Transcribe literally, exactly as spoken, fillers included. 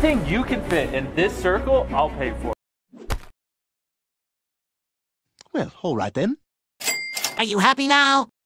Anything you can fit in this circle, I'll pay for. Well, all right then. Are you happy now?